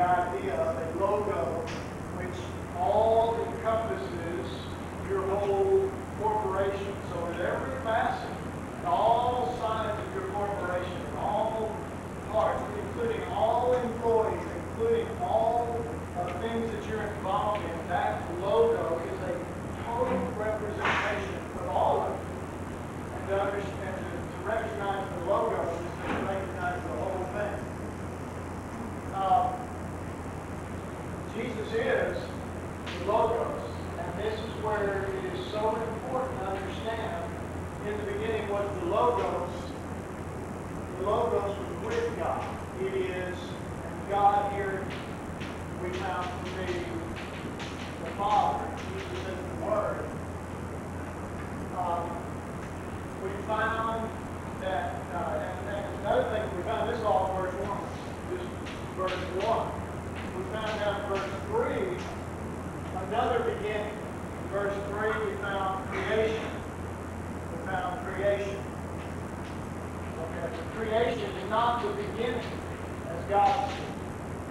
idea of a logo which all encompasses your whole corporation. So at every facet, and all sides of your corporation, and all parts, including all employees, including all things that you're involved in, that logo is a total representation of all of it. And to understand, to recognize the logo is to recognize the whole thing. Jesus is the Logos, and this is where it is so important to understand. In the beginning was the Logos. The Logos was with God. It is, and God here we found to be the Father. Jesus is the Word. We found that, and another thing, we found this all in verse 1. This verse 1. We found out in verse 3 another beginning. In verse 3 we found creation. We found creation. Okay, the creation is not the beginning as God sees it.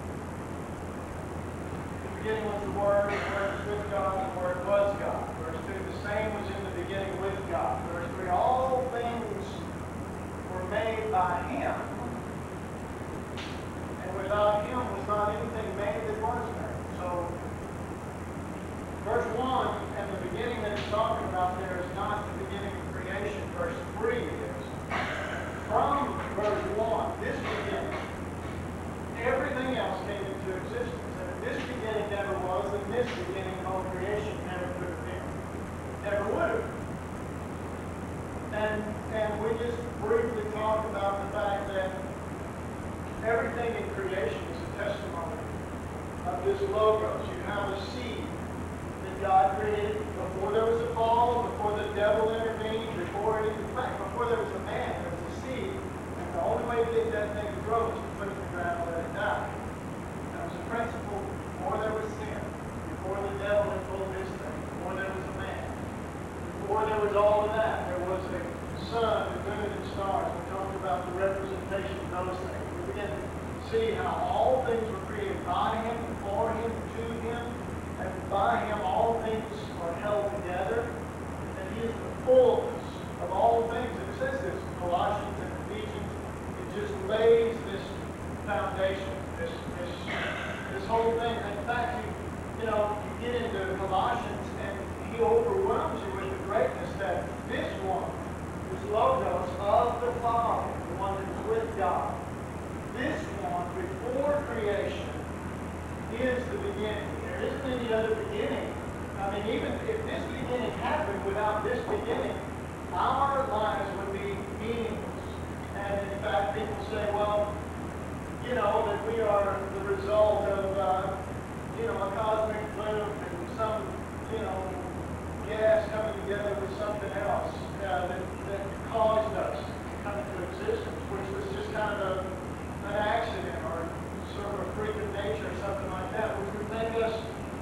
The beginning was the Word, the Word was with God, and the Word was God. Verse 2, the same was in the beginning with God. Verse 3, all things were made by Him, and without Him was not anything made that was made. So, verse 1 and the beginning that it's talking about there is not the beginning of creation. Verse 3 is. From verse 1, this beginning, everything else came into existence. And if this beginning never was, then this beginning called creation never could have been. Never would have. And we just briefly talked about the fact that everything in creation is a testimony of this Logos. You have a seed that God created before there was a fall, before the devil intervened, before there was a man, there was a seed. And the only way to get that thing to grow is to put it in the ground and let it die. That was a principle before there was sin, before the devil had pulled his thing, before there was a man. Before there was all of that, there was a sun, the moon, and stars. We talked about the representation of those things. We began to see how all things were created by Him, and for Him, and to Him, and by Him all things are held together, and He is the fullness of all things. And it says this in Colossians and Ephesians. It just lays this foundation, this whole thing. In fact, you get into Colossians, and He overwhelms you with the greatness that this one, this Logos of the Father, the one that is with God, this one before creation is the beginning. There isn't any other beginning. I mean, even if this beginning happened without this beginning, our lives would be meaningless. And in fact, people say, well, that we are the result of, a cosmic boom and some, gas coming together with something else that caused us to come into existence, which was just kind of an accident or sort of a freak of nature or something like that, which would make us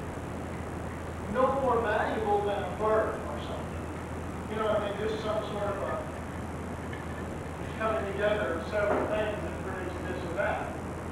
no more valuable than a bird or something. You know what I mean? Just some sort of a coming together of several things that produce this or that.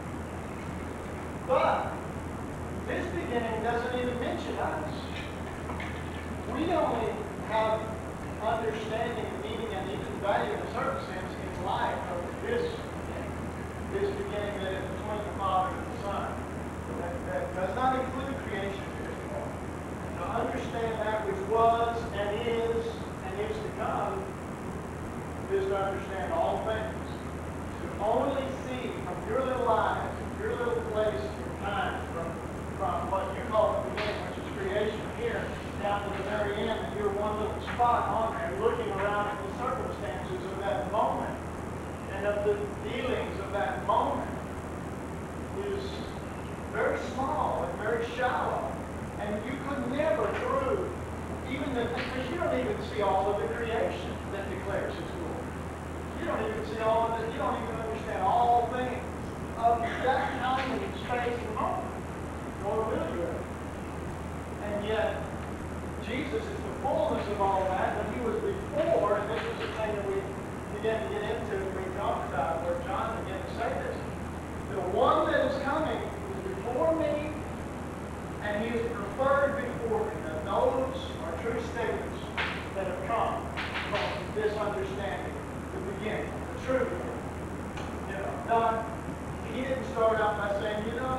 But this beginning doesn't even mention us. We only have understanding, meaning, and even value in a certain sense in life of this beginning that is between the Father and the Son. That does not include creation anymore. To understand that which was and is to come is to understand all things. To only see from your little eyes, your little place, your time, from what you call the beginning, which is creation here, down to the very end, and you're one little spot on there looking around at the circumstances of that moment and of the dealings of that moment is very small and very shallow. And you could never prove even that, because you don't even see all of the creation that declares His glory. You don't even see all of it. You don't even understand all things of that kind of space and moment. Nor will you ever. And yet, Jesus is the fullness of all that, but He was before, and this is the thing that we began to get into when we talked about where John began to say this. The one that is coming is before me, and he is preferred before me. Now, those are true statements that have come from this understanding, the beginning, the true beginning. You know, he didn't start out by saying, you know,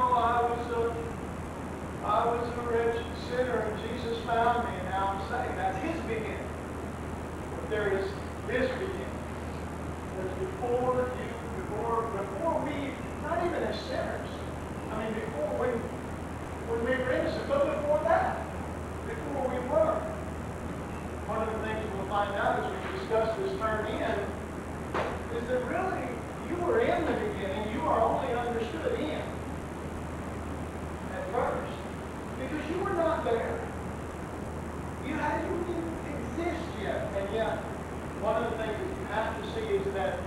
I was a wretched sinner and Jesus found me and now I'm saved. That's his beginning. But there is this beginning. There's before we, not even as sinners. I mean, before when we were innocent, but before that, before we were. One of the things we'll find out as we discuss this term in is that really you were in the beginning, you are only understood in at first. Because you were not there. You didn't exist yet. And yet, one of the things that you have to see is that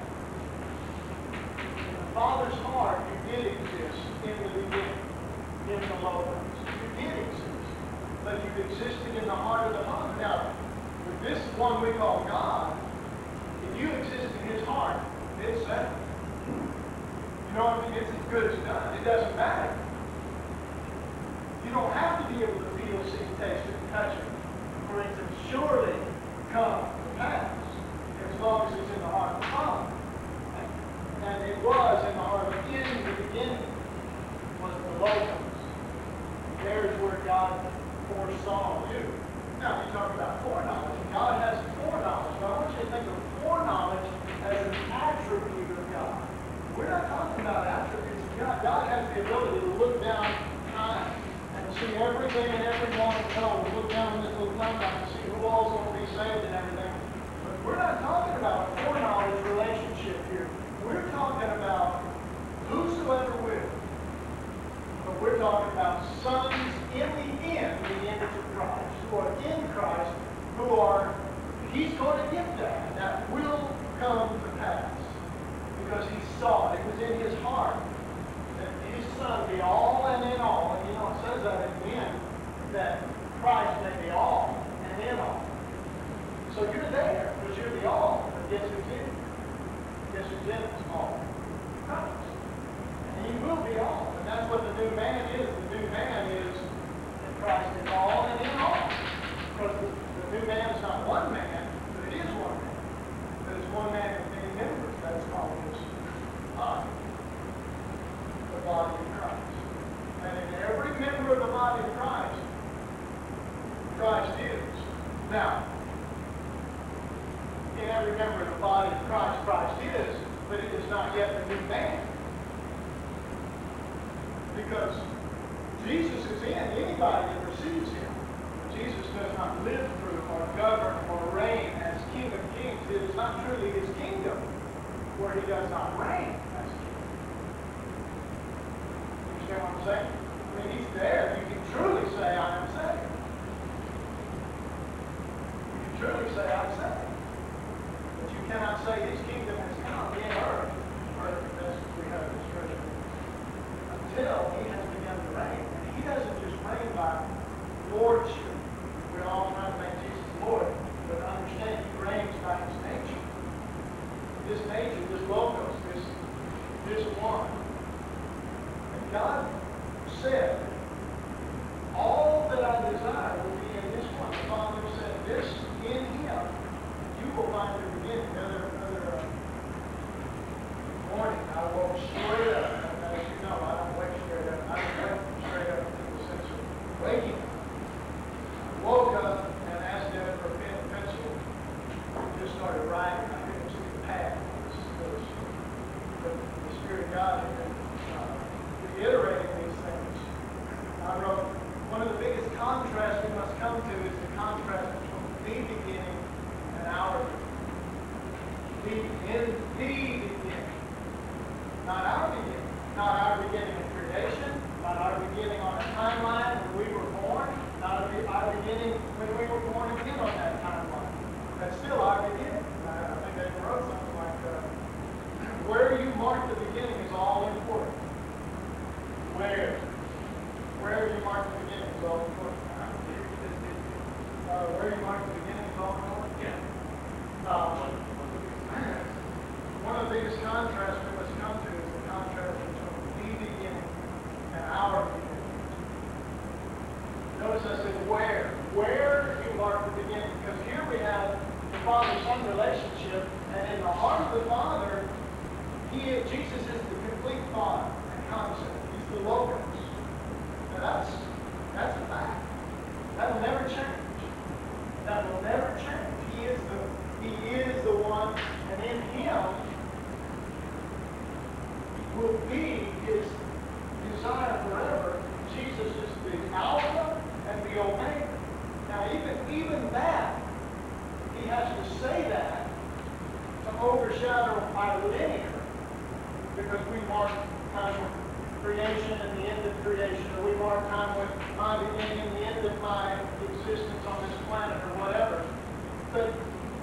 in the Father's heart, you did exist in the beginning, in the Logos. You did exist. But you existed in the heart of the Father. Now, with this one we call God, if you exist in his heart, it's settled. You know what I mean? It's as good as done. It doesn't matter. You don't have to be able to feel, see, taste, and touch it for it to surely come to pass as long as it's in the heart of the Father. And it was in the heart of in the beginning was the Logos. There's where God foresaw you. Now, you talk about foreknowledge. God has foreknowledge. But I want you to think of foreknowledge as an attribute of God. We're not talking about attributes of God. God has the ability to look down time and see everything and everyone know. Look down in this little timeline and see who all's going to be saved and everything. But we're not talking about a foreknowledge relationship here. We're talking about whosoever will. But we're talking about sons in the end, the image of Christ, who are in Christ, who are, he's going to get that. That will come to pass. Because he saw it. It was in his heart that his son be all and in all. And you know, it says that at the end, that Christ may be all and in all. So you're there, because you're the all. But guess who's in? Guess who's in us all? Christ. And he will be all. And that's what the new man is. The new man is that Christ is all and in all. Because the new man is not one man, but it is one man. But it's one man with many members. That's called his body. The body of Christ. And in every member of the body of Christ, Christ is. Now, in every member of the body of Christ, Christ is, but it is not yet the new man. Because Jesus is in anybody that receives him. Jesus does not live through or govern or reign as King of Kings. It is not truly his kingdom where he does not reign as king. You understand what I'm saying? I mean, he's there. You can truly say, I am saved. You can truly say, I'm saved. But you cannot say his kingdom has come in earth. Earth, as we have this scripture. Until he has begun to reign. And he doesn't just reign by lordship. We're all trying to make Jesus Lord. But understand, he reigns by his nature. This nature, this Logos, this one. And God said, all that I desire will be in this one. The Father said, this in him, you will find the beginning. Another morning, I woke straight up. And as you know, I don't wake straight up. I wake straight up in the sense of waking up. I woke up and asked them for a pen and pencil. I just started writing. I couldn't see the path. But the Spirit of God had been reiterating these things. I wrote, one of the biggest contrasts we must come to is the contrast between the beginning and our beginning. In the beginning. Not our beginning. Not our beginning in creation. Not our beginning on a timeline when we were born. Not our beginning when we were born again on that timeline. That's still our beginning. I think they wrote something like where you mark the beginning is all important. Where you mark the beginning is all important. Where you mark the beginning is all important? Yeah. One of the biggest contrasts we must come to is the contrast between the beginning and our our beginning. Notice I said where. Where you mark the beginning. Because here we have the Father-Son relationship, and in the heart of the Father, Jesus is the complete thought and concept. He's the Logos. Now that's a fact. That will never change. That will never change. He is the one, and in Him will be His desire forever. Jesus is the Alpha and the Omega. Now, even that, He has to say that to overshadow our linear, because we mark time with creation and the end of creation, or we mark time with my beginning and the end of my existence on this planet, or whatever. But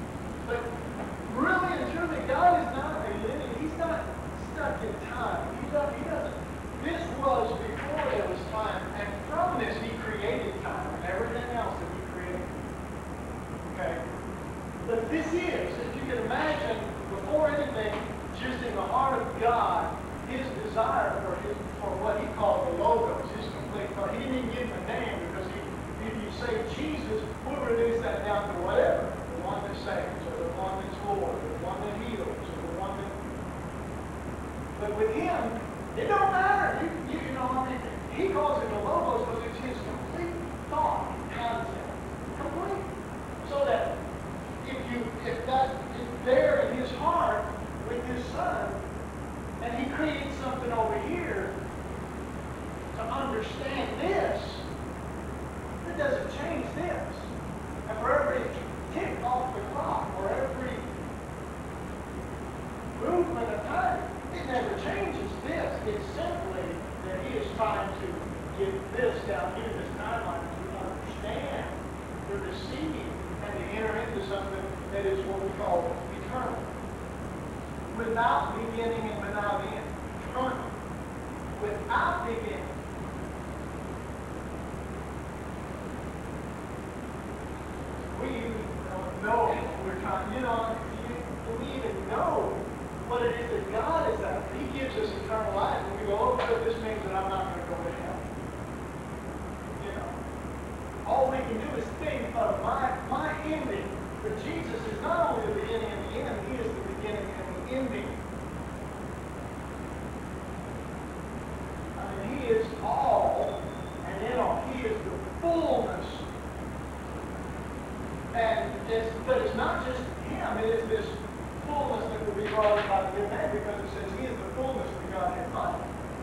really and truly, God is not a linear. He's not stuck in time. He doesn't. This was before there was time, and from this He created time and everything else that He created. Okay? But this is, if you can imagine, before anything, just in the heart of God, His desire for what He called the Logos, His complete thought. He didn't even give Him a name, because if you say Jesus, we'll reduce that down to whatever. The one that saves, or the one that's Lord, or the one that heals, or the one that... But with Him, it don't matter. You know, I mean, He calls it the Logos because it's His complete thought concept. Complete. So that if that is there in His heart with His Son, and He creates something over here to understand this, it doesn't change this. And for every tick off the clock, or every movement of time, it never changes this. It's simply that He is trying to get this down here, this timeline, to understand, to receive, and to enter into something that is what we call eternal. Without beginning and without end. Eternal. Without beginning. We even don't know what we're trying, do we even know what it is that God is after? He gives us eternal life, and we go, oh, good, this means that I'm not going to go to hell. All we can do is think of my ending. But Jesus is not only the beginning and the end, He is the beginning and the ending. I mean, He is all, and in all, He is the fullness. But it's not just Him, it is this fullness that will be brought about the man, because it says He is the fullness of the Godhead body.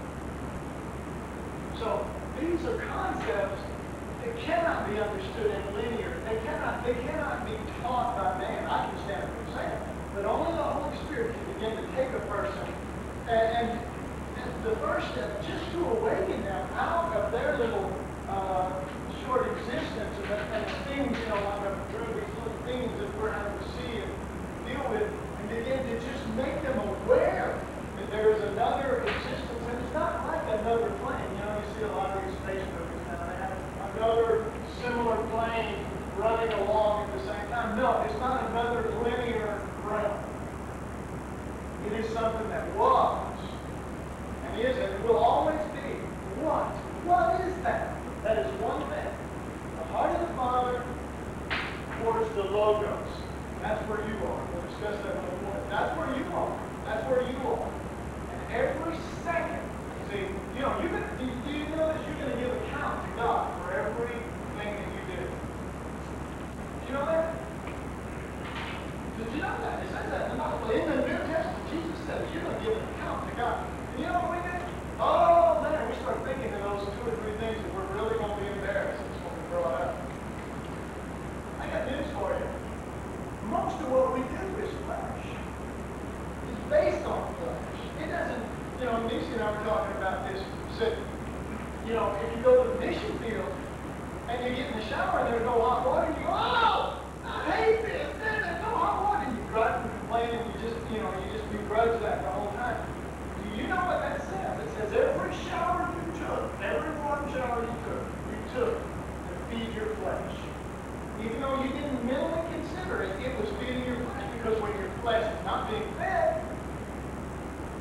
So these are concepts that cannot be understood in linear. They cannot be taught by man. I can stand up and say it. But only the Holy Spirit can begin to take a person and the first step, just to awaken them out of their little short existence and things, through these little things that we're having to see and deal with, and begin to just make them aware that there is another existence. And it's not like another plane. You see a lot of these space movies now. They have another similar plane running along at the same time. No, it's not another linear realm. It is something that was, and is, and will always be. What? What is that? That is one thing. The heart of the Father towards the Logos. That's where you are. We'll discuss that in a moment. That's where you are. That's where you are. And every second, see, do you know that you're going to give account to God for everything that you did? Do you know that? Did you know that? It says that in the Bible. In the New Testament, Jesus says you're going to give an account to God. And you know what we did? Oh, man, we start thinking of those 2 or 3 things that we're really going to be embarrassed when we grow up. I got news for you. Most of what we do is flesh. It's based on flesh. It doesn't, Nisi and I were talking about this. Said, if you go to the mission field and you get in the shower and there's no hot water, you go, oh, I hate this. There's no hot water. You gripe and complain, and you just begrudge that the whole time. Do you know what that says? It says every shower you took, every one shower you took to feed your flesh. Even though you didn't mentally consider it, it was feeding your flesh, because when your flesh is not being fed,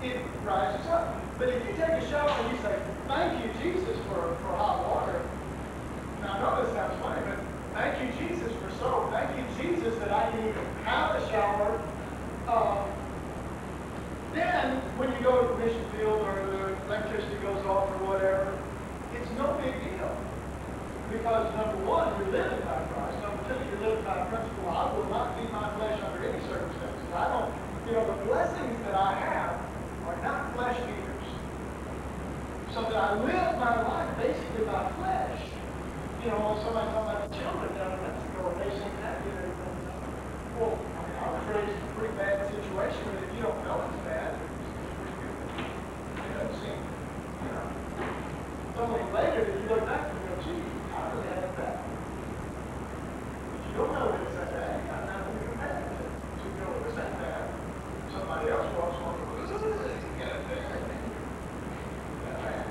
it rises up. But if you take a shower and you say, thank you, Jesus, for hot water. Now, I know this sounds funny, but thank you, Jesus, for soap. Thank you, Jesus, that I can even have a shower. Then, when you go to the mission field or the electricity goes off or whatever, it's no big deal. Because number one, you're living by Christ. Number two, you're living by a principle. I will not feed my flesh under any circumstances. I don't, the blessings that I have are not flesh eaters. So that I live my life basically by flesh. Somebody talking about the children down in Mexico, and they sing that, well, I was raised in a pretty bad situation, but if you don't know it's bad, it's pretty good. It doesn't seem, It's only later that you look back and go, gee, I really had it bad. But you don't know that it's that bad. You got nothing to compare it to. So you know it was that bad. Somebody else walks on the road, you got it there. That bad.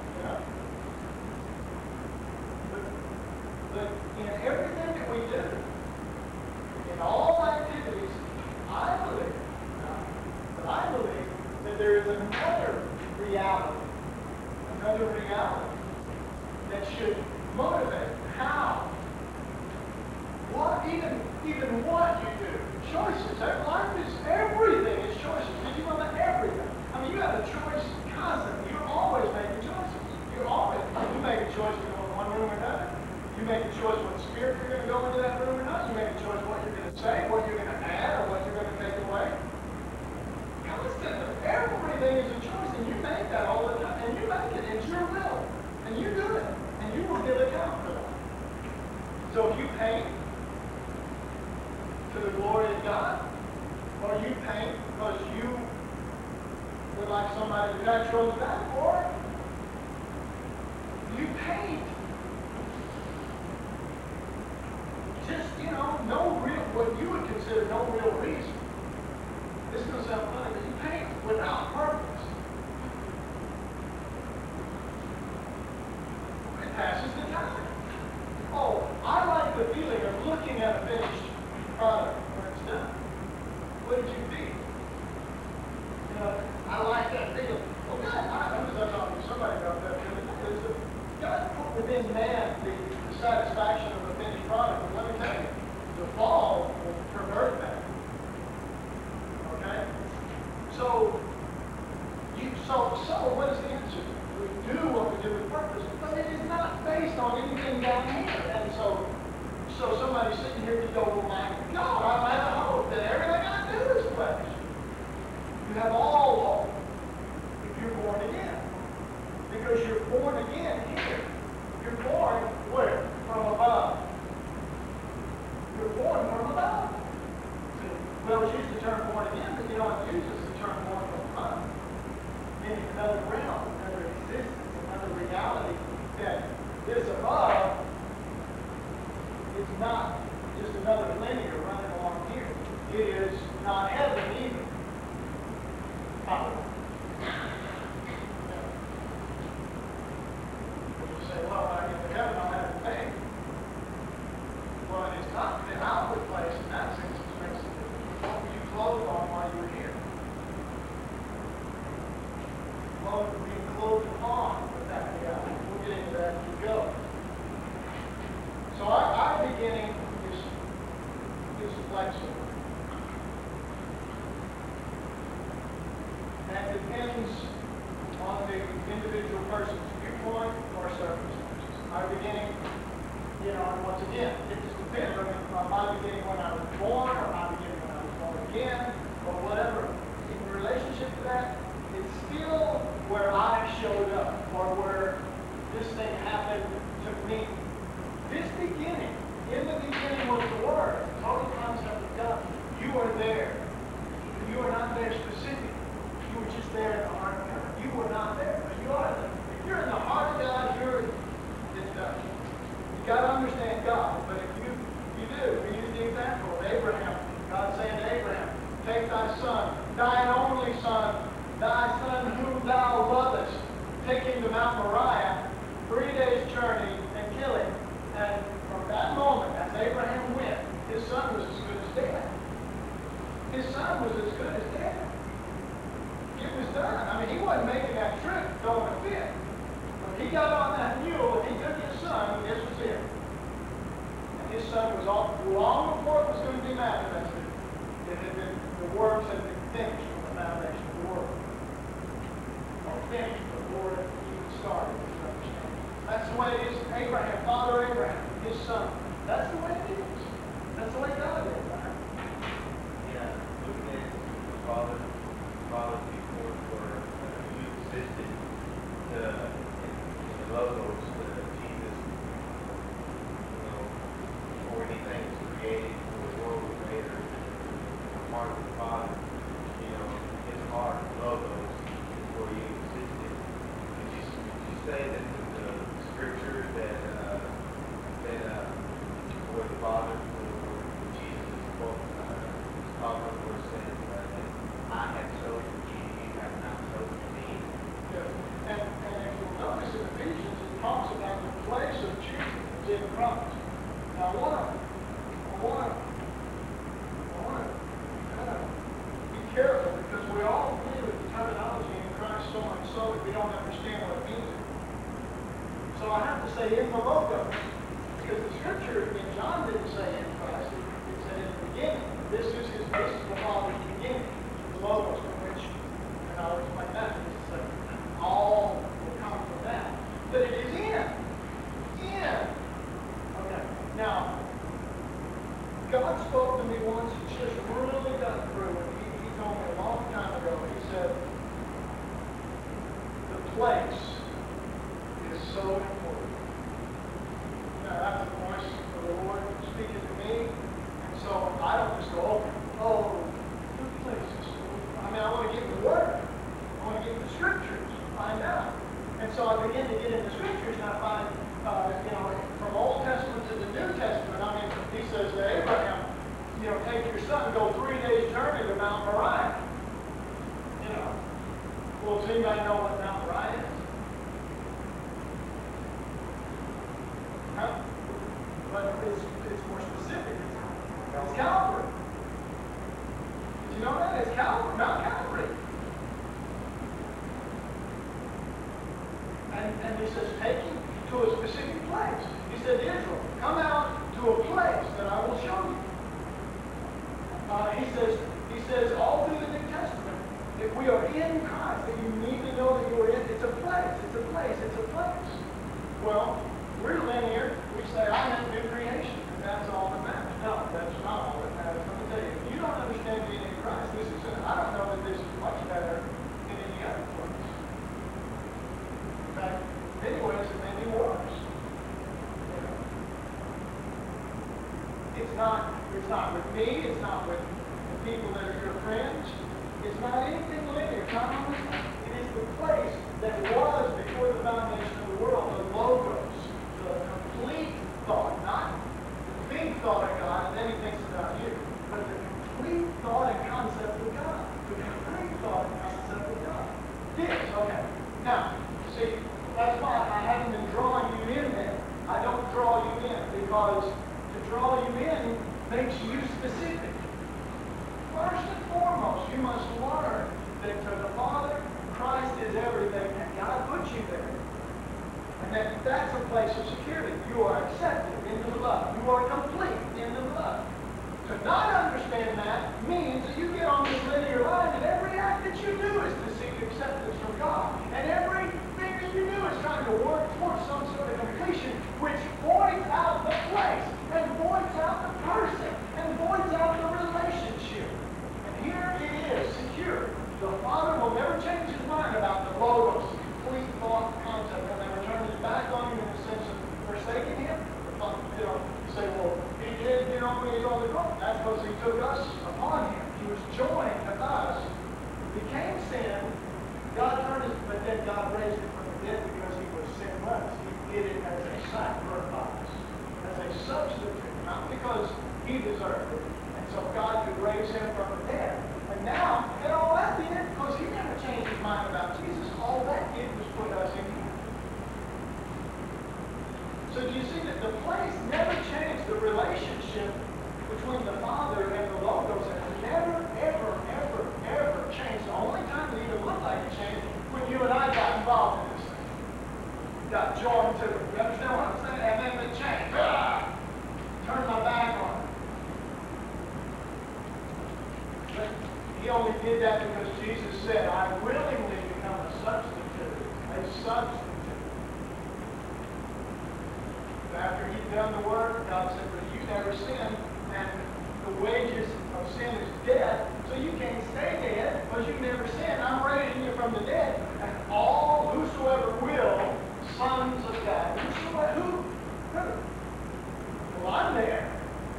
But in everything that we do, in all activities, I believe that there is another reality that should motivate how, even what you do. Choices. Life is everything. It's choices. Did you know that? Everything. I mean, you have a choice constantly. You're always making choices. You make a choice to go in one room or another. You make a choice what spirit you're going to go into that room or not. You make a choice what you're going to say, what you're going to add, or what you're going to take away. Constantly. Everything is a choice, and you make that all the time. And you make it. It's your will. And you do it. And you will give account for that. So if you paint to the glory of God, or you paint because you would like somebody to God chose that for it, you paint. Just, no real, what you would consider no real reason. This is going to sound funny, but you paint without purpose. It passes the time. Oh, I like the feeling of looking at a finished product when it's done. What did you feed? I like that feeling. Well, God, I was talking to somebody about that. God put within man the satisfaction of a finished product. But let me tell you, the fall will pervert that. Okay? So what is the answer? We do what we do with purpose, but it is not based on anything down here. And so somebody sitting here could go, well, my God, I have hope that everything I do is flesh. You have all hope if you're born again. Because you're born again here. You're born where? From above. You're born from above. Well, it's used the term born again, but you don't use the term born from above. Meaning another realm, another existence, another reality that this above is not just another linear running along here. It is not heaven either. You say, well, when I get to heaven, I'll have to pay. Well, it's not the outward place in that sense. It makes a difference. What were you clothed on while you were here? Being clothed upon with that reality. We'll get into that as we go. So our beginning is flexible. And depends on the individual person's viewpoint or circumstances. Our beginning, and once again, it just depends on my beginning when I was born, or my beginning when I was born again, or whatever. In relationship to that, it's still where I showed up, or where this thing happened to me. This beginning, in the beginning was the Word, the total concept of God. You are there. You are not there specifically. You were just there in the heart of God. You were not there, but you are there. If you're in the heart of God, it's done. You got to understand God, but if you do, we use the example of Abraham. God saying to Abraham, take thy son, thine only son, thy son whom thou lovest, take him to Mount Moriah, 3 days' journey, and kill him. And from that moment, as Abraham went, his son was as good as dead. His son was as good as dead. done. I mean, he wasn't making that trip throwing a fit. When he got on that mule and he took his son, this was it. And his son was off long before it was going to be manifested. It had been, the works had been finished from the foundation of the world. Or finished before it even started, you understand. That's the way it is. Abraham, Father Abraham, his son. That's the way it is. That's the way God is, right? Yeah, looking at the Father before who existed in the logos, Jesus, before anything was created, before the world was made, or part of the Father, his heart, logos, before he existed. Would you say that the scripture that where the Father, where Jesus spoke, talking where it says that I have chosen you, you have not chosen me. Yeah. And if you'll notice in Ephesians, it talks about the place of Jesus in Christ. Now, I want to kind of be careful because we all deal with the terminology in Christ so much so that we don't understand what it means. So I have to say in the logos. Because the scripture in John didn't say in Christ, it said in the beginning. This is the Father's beginning, the logos from which, and I'll explain that in just a second. All will come from that. But it is in. Okay. Now, God spoke to me once, he just really got through, and he told me a long time ago, he said, the place is so important. Now, that's the voice of the Lord speaking to me. And so I don't just go, good places. I mean, I want to get in the Word. I want to get in the Scriptures and find out. And so I begin to get in the Scriptures and I find, from Old Testament to the New Testament, I mean, he says to Abraham, take your son, go 3 days' journey to Mount Moriah. Well, does anybody know what Mount Moriah is? But it's more specific. It's Calvary. Did you know that? It's Calvary, Mount Calvary. And he says, take him to a specific place. He said, Israel, come out to a place that I will show you. He says, all through the New Testament, if we are in Christ, then you need to know that you're in. It's a place. Well, we're linear. We say, I'm in new creation, and that's all that matters. No, that's not all that matters. Let me tell you, if you don't understand being in Christ, I don't know that this is much better than any other place. In fact, in many ways, it may be worse. It's not with me, it's not with the people that are your friends. It's not anything linear. It is the place that was before the foundation of the world, the logos, the complete thought, not the big thought of God, and then he thinks about you, but the complete thought and concept of God. The complete thought and concept of God. This, okay. Now, see, that's why I haven't been drawing you in there. I don't draw you in because to draw you in makes you specific. First and foremost, you must learn that to the Father, Christ is everything, and God put you there. And that's a place of security. You are accepted into the love. You are complete in the love. To not understand that means that you get on this linear line and every act that you do is to seek acceptance from God. And everything that you do is trying to work towards some sort of completion, which voids out the place, and voids out the person, and voids out the relationship. And here it is, secure. The Father will never change his mind about the logos, the complete thought concept. He'll never turn his back on you in the sense of forsaking him. You say, well, he did, when he's on the cross. That's because he took us upon him. He was joined to us. Became sin. But then God raised him from the dead because he was sinless. He did it as a sacrifice, as a substitute, not because he deserved it. And so God could raise him from the dead. And now, and all that did, because he never changed his mind about Jesus, all that did was put us in him. So do you see that the place never changed? The relationship between the Father and the Logos has never, ever, ever, ever changed. The only time it even looked like it willingly become a substitute. A substitute. After he'd done the work, God said, but you never sinned, and the wages of sin is death, so you can't stay dead, because you never sinned. I'm raising you from the dead, and all whosoever will, sons of God. Whosoever, who? Well, I'm there.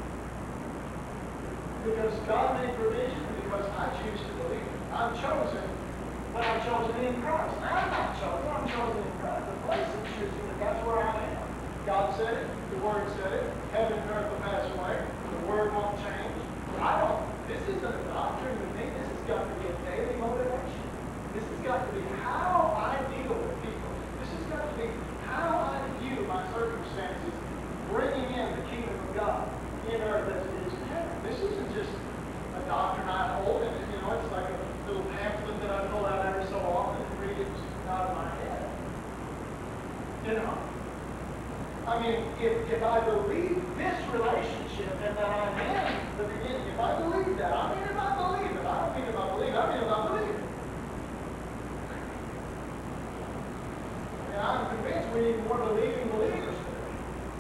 Because God made provision, and because I choose to believe it. I'm chosen, but I'm chosen in Christ. I'm not chosen, I'm chosen in Christ. The place of choosing, but that's where I am. God said it, the Word said it, heaven and earth will pass away, the Word won't change. This isn't a doctrine to me, this has got to be a daily motivation. This has got to be how I deal with people. This has got to be how I view my circumstances, bringing in the kingdom of God in earth as it is in heaven. This isn't just a doctrine I hold, and it's like a little pamphlet that I pull out every so often and read it out of my head. I mean, if I believe this relationship and that I'm in the beginning, if I believe that, I mean if I believe it. I don't mean if I believe it, I mean if I believe it. And I'm convinced we need more believing believers today.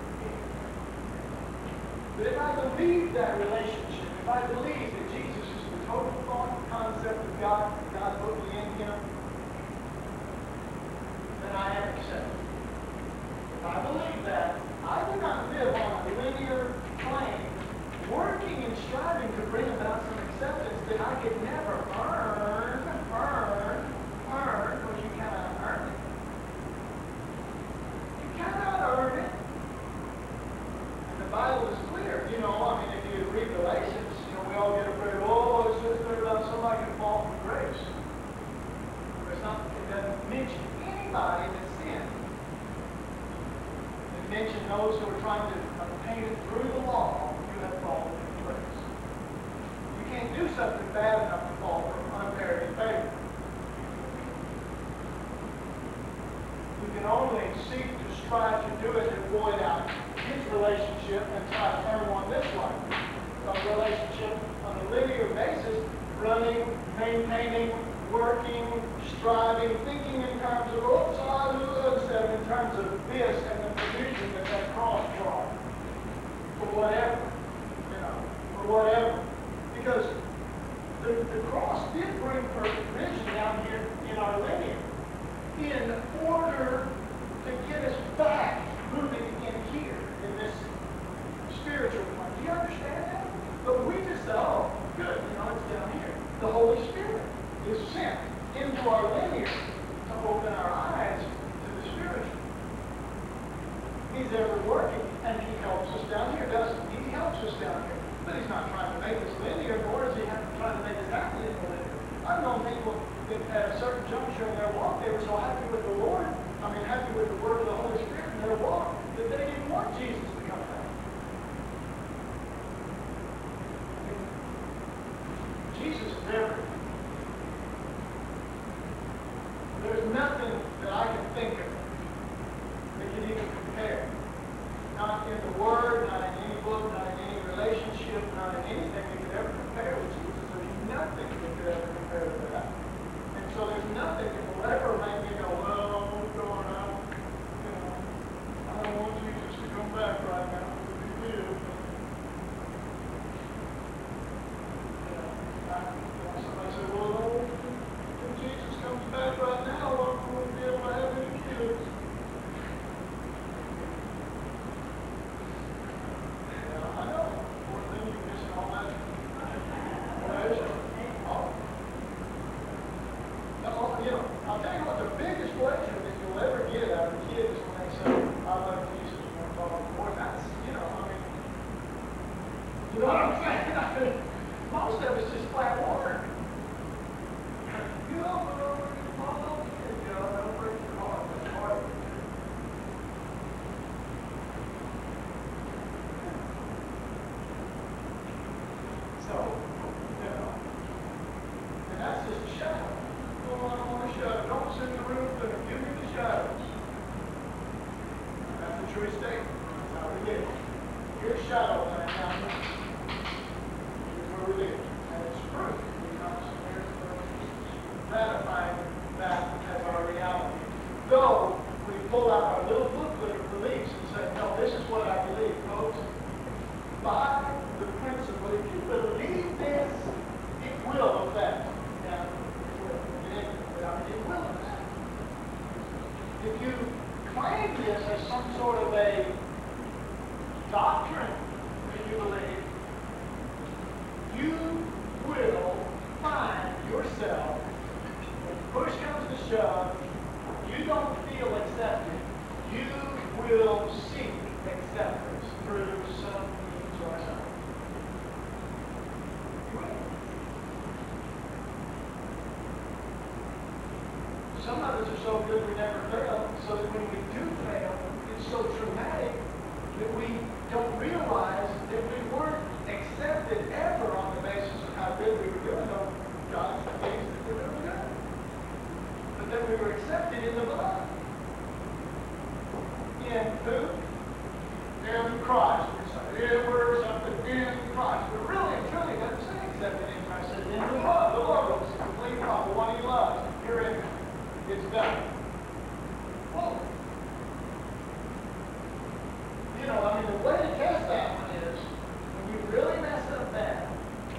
But if I believe that relationship, if I believe that Jesus is the total thought and concept of God, God put me in him, then I am accepted. If I believe that, I do not live on a linear plane, working and striving to bring about some acceptance that I could never earn, because you cannot earn it. You cannot earn it. And the Bible is clear. If you read Galatians, we all get afraid, it says there about somebody can fall from grace. It doesn't mention anybody that sinned. It mentions those who are trying to obtain it through the law, you have fallen from grace. You can't do something bad enough to fall from unmerited favor. You can only seek to strive to do it and void out his relationship and try to earn one this life. A relationship on a linear basis, running, maintaining, working, striving, thinking in terms of, instead of in terms of this and the provision that cross brought. For whatever. For whatever. Because the cross did bring provision down here in our linear in order to get us back moving in here, in this spiritual plane. Do you understand that? But we just say, good, it's down here. The Holy Spirit is sent into our linear to open our eyes to the spiritual. He's ever working, and he helps us down here, doesn't he? He helps us down here. But he's not trying to make us linear, nor is he trying to make us happy in the linear. I've known people that at a certain juncture in their walk, they were so happy with the Lord, happy with the work of the Holy Spirit in their walk, that they didn't want Jesus to come back. Jesus is everything. There's nothing that I can think of that can even compare. Not in the Word, not in any book, not in any relationship, not in anything that could ever compare with Jesus. There's nothing that could ever compare with that. And so there's nothing that will ever make me go, what's going on? I don't want Jesus to come back right now. He will. Somebody said, if Jesus comes back right now, I won't be able to have any kids. I know. Poor thing, you're missing all that pleasure. I'll tell you what, the biggest pleasure that you'll ever get out of kids is when they say, I love Jesus, and we're talking, boy, that's, you know what I'm saying? Most of it's just flat water. Don't break your heart. That's hard. So, and that's just a shadow. Oh, I don't want a shadow. Don't sit in the roof and give me the shadows. That's a true statement. That's how we live. Here's shadow land down here. Here's where we live. And it's fruit. It becomes gratifying if you claim this as some sort of a doctrine that you believe, you will find yourself, when push comes to shove, you don't feel accepted, you will seek acceptance through some means or another. You will. Some of us are so good we never fail, so that when we do fail, it's so traumatic that we don't realize that we weren't accepted ever on the basis of how good we were doing on God's things that were really good. But that we were accepted in the blood. In who? In Christ. We're accepted in Christ. But really and truly, it doesn't say accepted in Christ. It says in the love. The Logos, the complete love, the one He loves. You're in Him. It's done. Well, you know, I mean, the way to test that one is when you really mess up bad,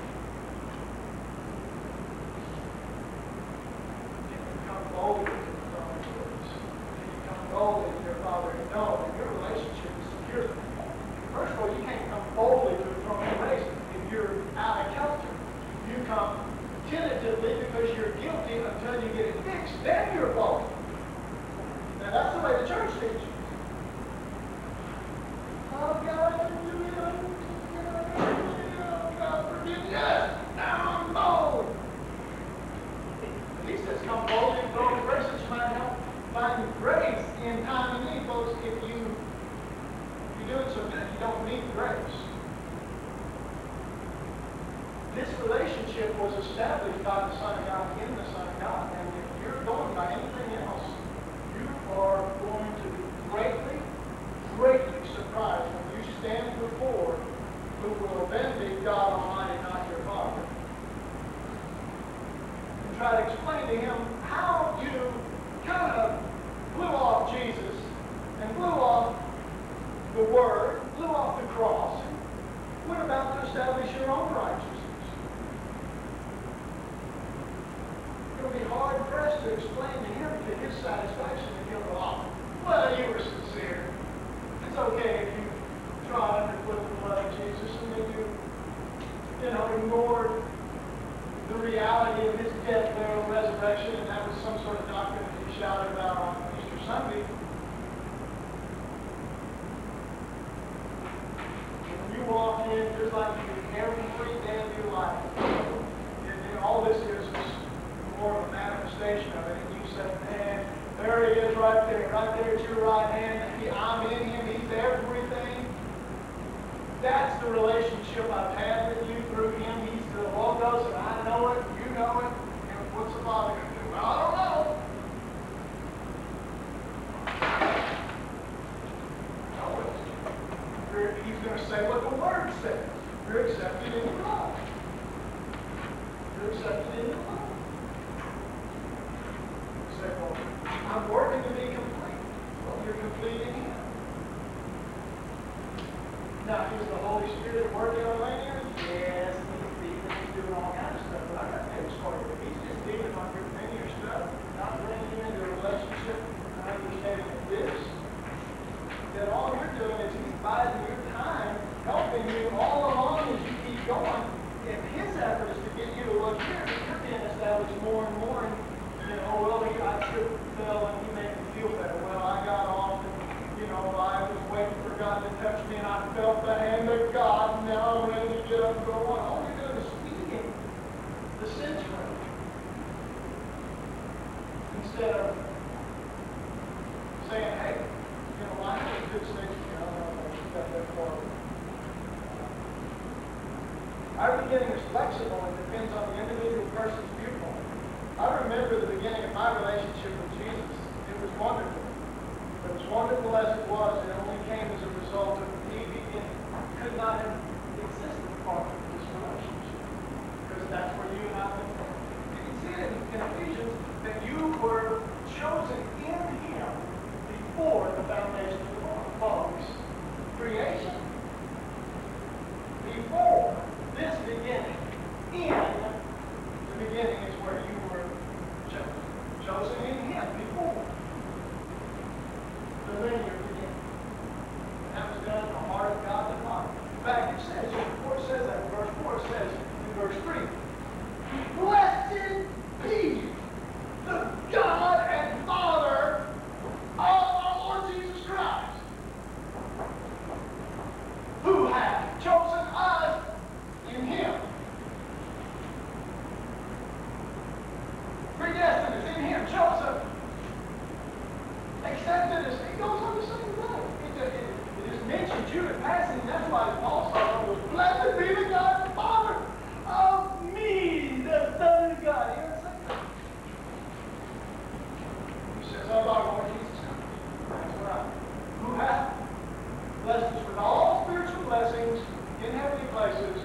you can come boldly to the throne of grace. You can come boldly to your Father and know that your relationship is secure. First of all, you can't come boldly to the throne of grace if you're out of kilter. You come tentatively because you're guilty until you get it fixed. Then you're bold. Now that's the way the church teaches. Oh God, God forgive me. Yes, now I'm bold. He says, come boldly and throw the grace that you might help find grace in time of need, folks. If you do it so good, you don't need grace. This relationship was established by the Son of God in the Son of God. And if you're going by anything else, you are going to be greatly, greatly surprised when you stand before who will then be God Almighty, not your Father. And try to explain to Him how you kind of blew off Jesus and blew off the Word, blew off the cross, and went about to establish your own righteousness. It'll be hard pressed to explain to Him to His satisfaction, and He'll go, oh, well, you were sincere. It's okay if you try underfoot the blood of Jesus and then you ignored the reality of His death, burial, resurrection, and that was some sort of doctrine that He shouted about on Easter Sunday. When you walk in, just like you do every day of your life, and all this is more of a manifestation of it, and you say, man, there He is right there at your right hand. I'm in Him, He's everything. That's the relationship I've had with you through Him. He's the Logos, and I know it, you know it. And what's the Father going to do? Well, I don't know. He's going to say what the Word says. You're accepted in the love. You're accepted in the love. You say, well, I'm working to be complete. Well, you're complete in Him. Now, is the Holy Spirit working on my ears? Yes, He's doing all kinds of stuff, but I got things for you. He's just dealing on your your stuff, not bringing you into a relationship and understanding of this. That all you're doing is He's biding your time, helping you all along as you keep going. If His effort is to get you to look here, you're being established more and more. And oh, well, I tripped and fell and He made me feel better. Well, I got off and, I was waiting for God to touch me and I felt the hand of God. And now I'm ready to get up and go on. All you're doing is feeding the sense realm. Instead of saying, hey, I have a good station. I don't know if I got that far. Our beginning is flexible and depends on the individual person's viewpoint. I remember the beginning of my relationship with Jesus. It was wonderful. But as wonderful as it was, it only came as a result of me beginning. Could not have existed apart from this relationship. Because that's where you and I went from. You can see it in Ephesians that you were chosen in Him before the foundation of the world. Folks, creation, before this beginning, in of our Lord Jesus Christ. That's right. Who hath blessed us with all spiritual blessings in heavenly places.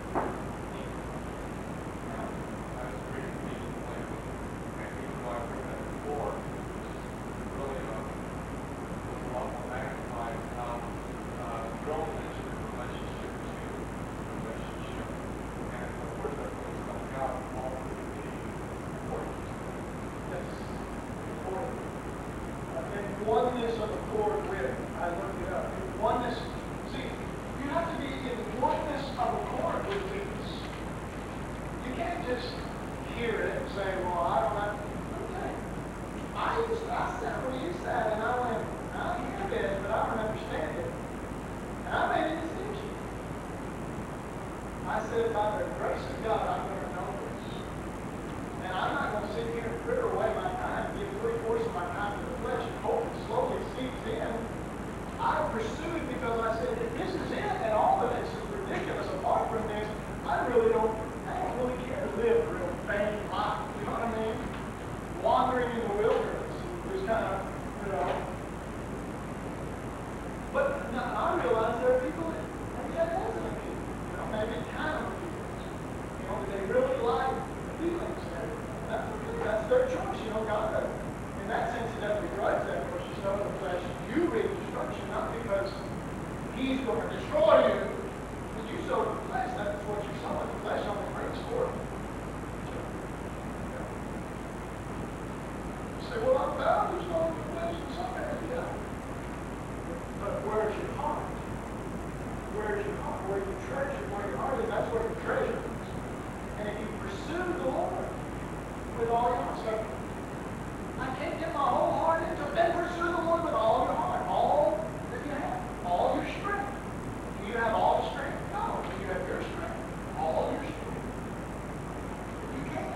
Oneness of accord with. I looked it up. Oneness. See, you have to be in oneness of accord with this. You can't just hear it and say, well, I don't have. Okay. I sat where you sat and I went, I hear this, but I don't understand it. And I made a distinction. I said, by the grace of God, I'm going to know this. And I'm not going to sit here and fritter away my time, give 3/4 of my time to the flesh, and hope it slowly seeps in. I pursue it because I said, if this is it, and all of this is ridiculous apart from this, I don't really care to live a real vain life. You know what I mean? Wandering in the wilderness, just kind of, you know. But now I realize there are people that maybe that doesn't appeal. You know, maybe it kind of appeals. You know, they really like the feelings and everything. That's okay. That's their choice. You know, God doesn't. In that sense, He doesn't begrudge that, because you sow in the flesh. You reap destruction, not because He's going to destroy you. When you sow in the flesh, that's what you sow in the flesh only brings forth. You say, well, I'm bound to sow in the flesh in some area. Yeah. But where's your heart? Where's your heart? Where you treasure, where your heart is, that's where your treasure is. And if you pursue the Lord with all your heart, so I can't get my whole heart into it. Then pursue the Lord with all your heart, all that you have, all your strength. Do you have all the strength? No. Do you have your strength? All your strength. You can.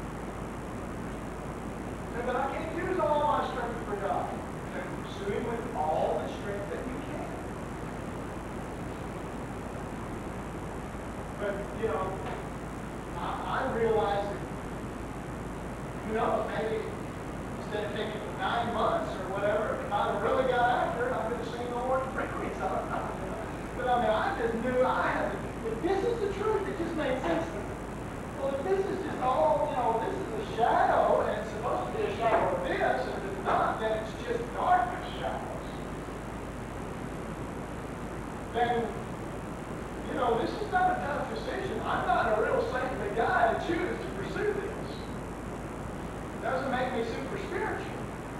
But I can't use all my strength for God. Then pursue Him with all the strength that you can. But, you know, I realize that, who knows, maybe instead of taking 9 months or whatever, if I'd have really got after it, I could have seen the Lord in 3 weeks. I don't know. But I mean, I just knew I had to, if this is the truth, it just made sense to me. Well, if this is just all, you know, this is a shadow, and it's supposed to be a shadow of this, and if it's not, then it's just darkness shadows. Then, you know, this is not a tough decision. I'm not a real saintly guy to choose to pursue this. It doesn't make me super spiritual.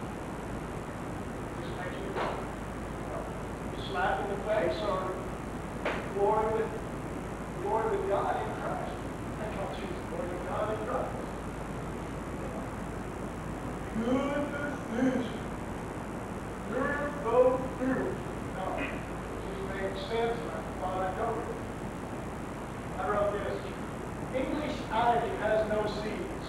It just makes me slap in the face or glory with God in Christ. I don't choose glory with God in Christ. Good decision. You're so spiritual. No, it just makes sense. I thought I'd go with it. I wrote this. English ivy has no seeds.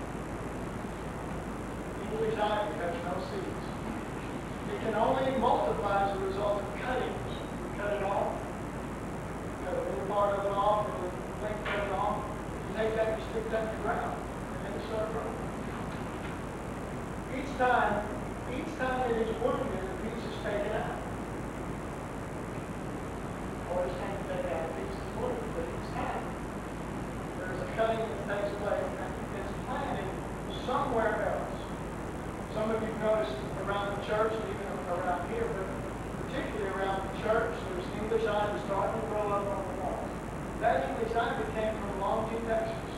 English ivy has no seeds. It can only multiply as a result of cuttings. You cut it off, cut a little part of it off, and the length of it off. You take that and stick that in the ground, and then it starts growing. Each time it is wounded, a piece is taken out. Or it's taken out a piece is wounded, but each time there's a cutting that takes place, and it's planted somewhere else. Some of you noticed around the church, and even around here, but particularly around the church, there's English ivy starting to grow up on the walls. That English ivy came from Longview, Texas.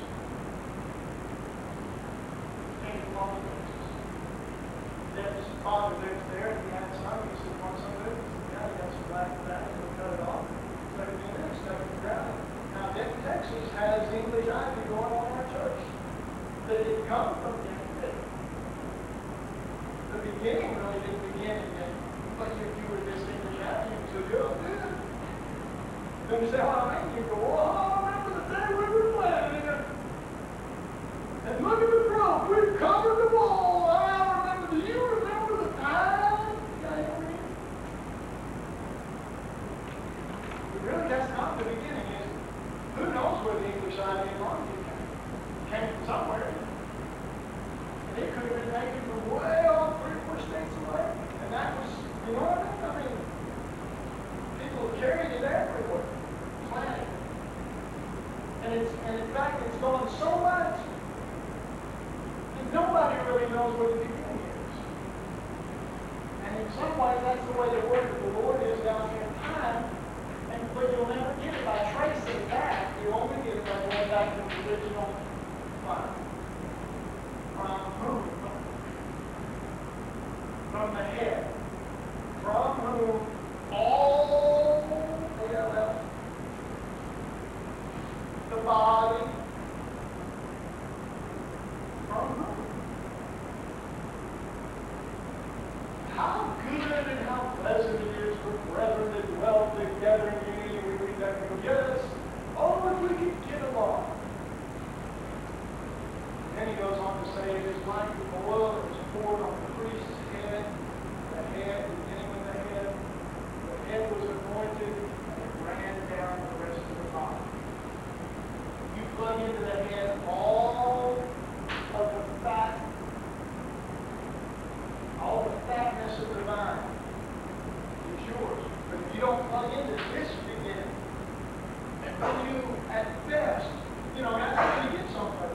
Came from Longview, Texas. His father lived there, and he had some. He said, "Want some of it?" He said, "Yeah, he got some black and that." He'll cut it off, stuck it in there, stuck it in the ground. Now, Denton, Texas has English ivy going on in our church. That didn't come from Denton, did it? The beginning really didn't begin in Denton. But if you were this English ivy, you took it up then. Then you say, "Oh, man," you go, "Oh, I remember the day we were planting it. And look at the growth. We've covered the wall. Do you remember the time? Really, that's not the beginning, is it? Who knows where the English ivy in Longview came? It came from somewhere. And it could have been taken from way off 3 from the head, from whom all the body, from whom? How good and how pleasant it is for brethren to dwell together in unity. We read that and go, yes, oh, if we could get along. Then he goes on to say, it is like the oil that was poured on the priest's head, beginning with the head. The head was anointed, and it ran down the rest of the body. You plug into the head all of the fat, all the fatness of the vine is yours. But if you don't plug into this beginning, and when you, at best, that's how you get somebody.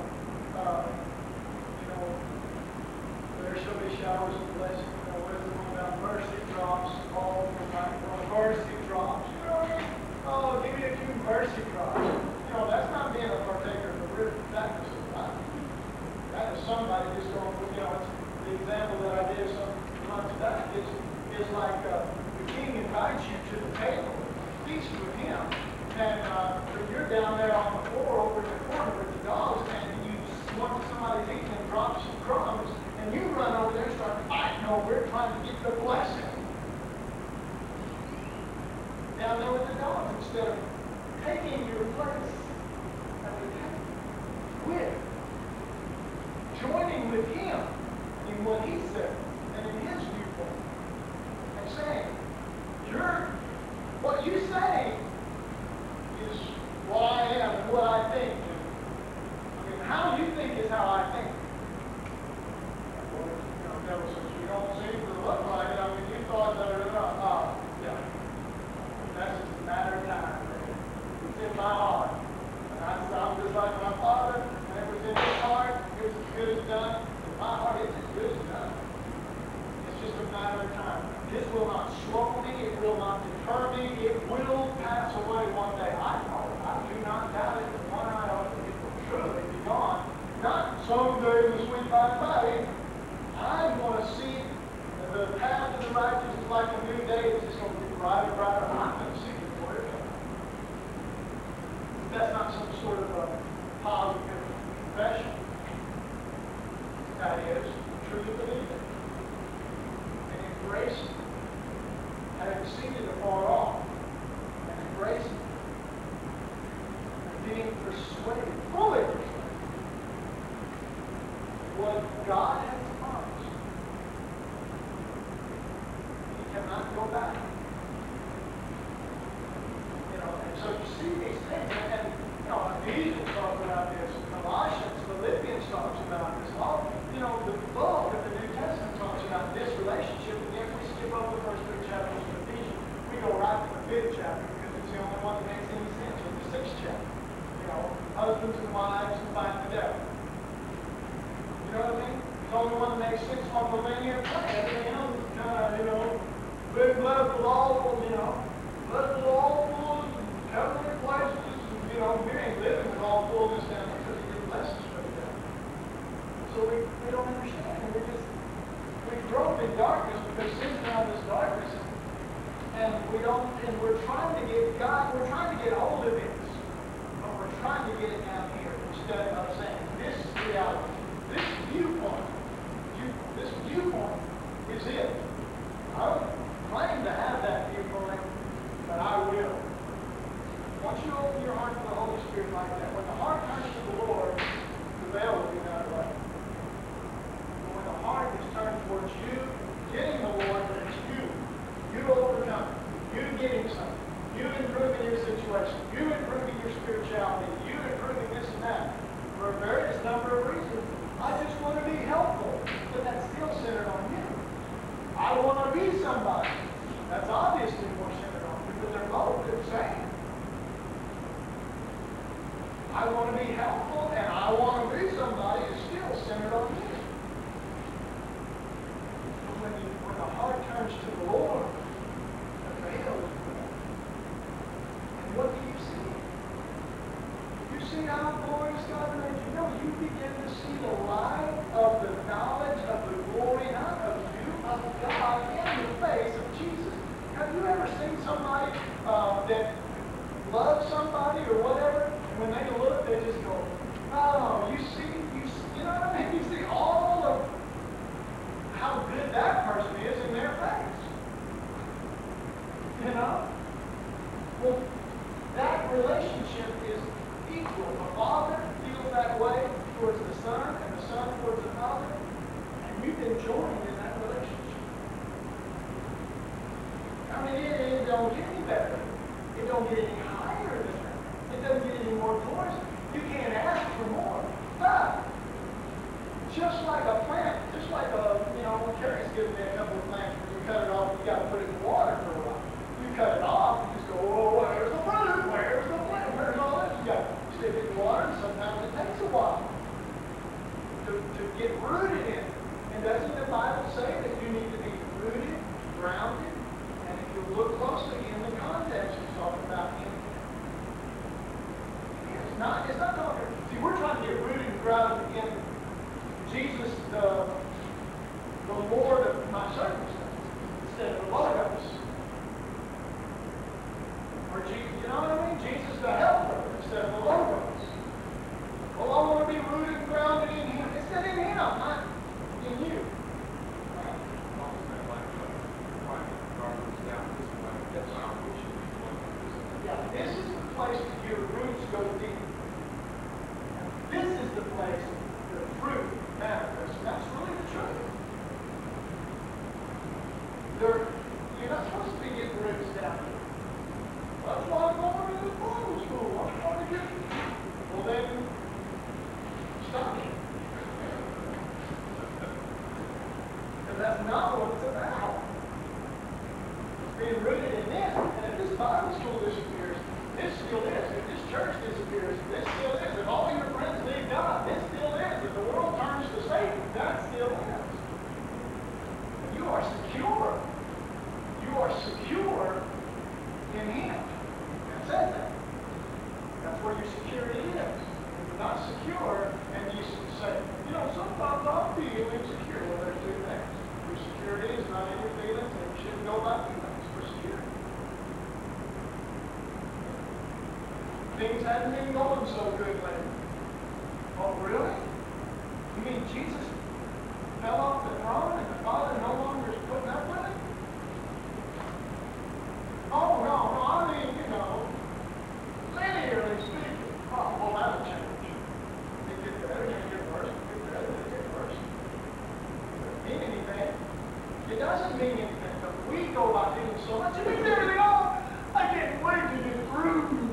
There shall be showers of blessing. What is the one about mercy drops all the time? Mercy drops. You know what I mean? Oh, give me a few mercy drops. That's not being a partaker of the real fatness of life. That is somebody just going, it's the example that I did some months back is like the king invites you to the table, feast with him, and you're down there on the floor over in the corner with the dogs, and you want somebody's eating and drop some crumbs, and you run over there and start fighting over it, trying to get the blessing. Down there with the dogs, instead of taking your place at the table with, joining with him in what he said and in his viewpoint, and saying, what you say is what I am and what I think. How you think is how I think. The devil says, you don't seem to look like it. You thought that, yeah. That's just a matter of time. It's in my heart. And I'm just like my father, and it was in his heart, it was as good as done. In my heart, it's as good as done. It's just a matter of time. This will not slow me, it will not deter me, it will pass away one day. I know it. I do not doubt it. One iota, it will surely be gone. Not someday in the sweet by and by. I'm going to see the path of the righteous is like a new day. It's just going to be brighter, brighter. I'm going to see it before it comes. That's not some sort of a positive confession. That is, truly believe it. And embrace it. Having seen it afar off. And embrace it. And being persuaded, fully persuaded, what God has promised. He cannot go back. And so you see these things, and Ephesians talks about this, Colossians, Philippians talks about this, all, the bulk of the New Testament talks about this relationship, and yet we skip over the first 3 chapters of Ephesians. We go right to the 5th chapter, because it's the only one that makes any sense, or the 6th chapter. Husbands and wives and fight the devil. You know what I mean? It's the only one that makes sense on the linear plane. Everything else is kind of, big blood for all, blood for all fools, heavenly places, we ain't living with all fullness down here because we get blessings for the devil. So we don't understand. And we grow up in darkness because sin's found this darkness. And we're trying to get God, we're trying to get hold of this. But we're trying to get it down here instead of saying, this is reality. This viewpoint is it. I don't claim to have that viewpoint, but I will. Once you open your heart to the Holy Spirit like that, when the heart turns to the Lord, the veil will be that way. But when the heart is turned towards you, getting the Lord, then it's you. You overcome. You getting something. You improving your situation. You improving your spirituality. You improving this and that. For a various number of reasons. I just want to be helpful, but that's still centered on you. I want to be somebody. That's obviously more centered on you, but they're both the same. I want to be helpful, and I want to be somebody is still centered on you. But when the heart turns to the Lord, the veil is gone. And what do you see? You see how glorious God made you. You begin to see the light of the knowledge of the glory, not of you, of God. been joined in that relationship. I mean, it don't get any better. It don't get any higher than that. It doesn't get any more glorious. You can't ask for more. But just like a plant, just like when Carrie's given me a couple of plants, when you cut it off, you got to put it in water for a while. You cut it off, you just go, oh, where's the fruit? Where's the plant? Where's all this? You got to stick it in water, and sometimes it takes a while to get rooted in. And doesn't the Bible say that you need to be rooted, grounded? And if you look closely in the context, it's talking about him. It's not talking. See, we're trying to get rooted and grounded in Jesus, the Lord of my circumstances, instead of the Logos. Or Jesus, you know what I mean? Jesus the helper instead of the Logos. Well, I want to be rooted and grounded in him. It's in him, not in you. Yeah, this is the place that your roots go deep. This is the place the fruit manifests. And that's really the truth. You're not supposed to be getting roots down here. That's why I'm going to the Bible school. I'm trying to get. Well, then, stop it. Because that's not what it's about. It's being rooted in this. And if this Bible school disappears, this still is. If this church disappears, this still is. If all your friends leave God, this still is. If the world turns to Satan, that still is. You are secure. You are secure in him. It says that. That's where your security is. If you're not secure, and you say, sometimes I feel insecure. Well, there's two things. Your security is not in your feelings, and you shouldn't go by feelings for security. Things hadn't been going so good lately. Oh, really? You mean Jesus fell off the throne and the Father no longer is putting up with it? Oh, no, I mean, linearly speaking. Oh, well, that'll change. It get better, it get worse, it get better, it get worse. It doesn't mean anything. It doesn't mean anything, but we go by feeling so much. It means everything. Oh, I can't wait to get through.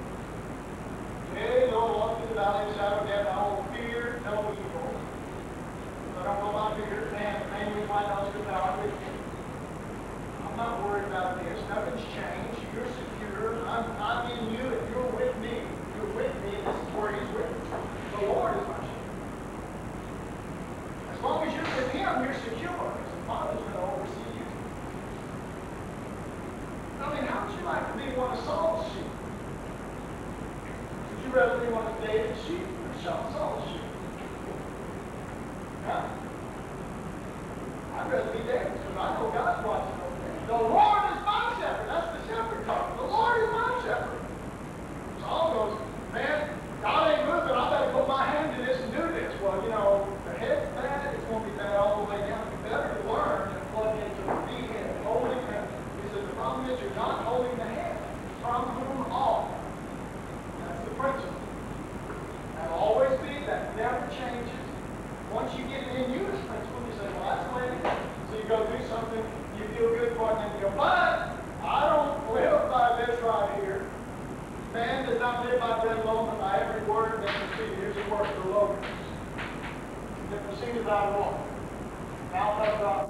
Hey, Lord, walk through the valley of the shadow of death, I will fear no evil. I don't go by fear, man, we find out good now, I'm with you. I'm not worried about this. Nothing's changed. You're secure. I'm in you, and you're with me. You're with me, and this is where he's with me. The Lord is my shield. As long as you're with him, you're secure, because the Father's going to oversee you. I mean, how would you like to be one of Saul's sheep? Would you rather be one of David's sheep or Saul's sheep? Huh? I'd rather be David's, because I know God's watching over me. The Lord is my shepherd. That's the shepherd talking. The Lord is my shepherd. Saul goes, man, God ain't moving. I better put my hand to this and do this. Well, the head's bad. It's going to be bad all the way down. You better learn to plug into the head, holding him. He said, the problem is you're not holding the head. From whom all. That's the principle. That'll always be. That never changes. Once you get it in you, this principle, you say, well, that's the way it is. So you go do something, you feel good for it, and then you go, but I don't live by this right here. Man does not live by bread alone, but by every word that proceeds. Here's the word for Logos. That proceeded out of what? Mouth of God.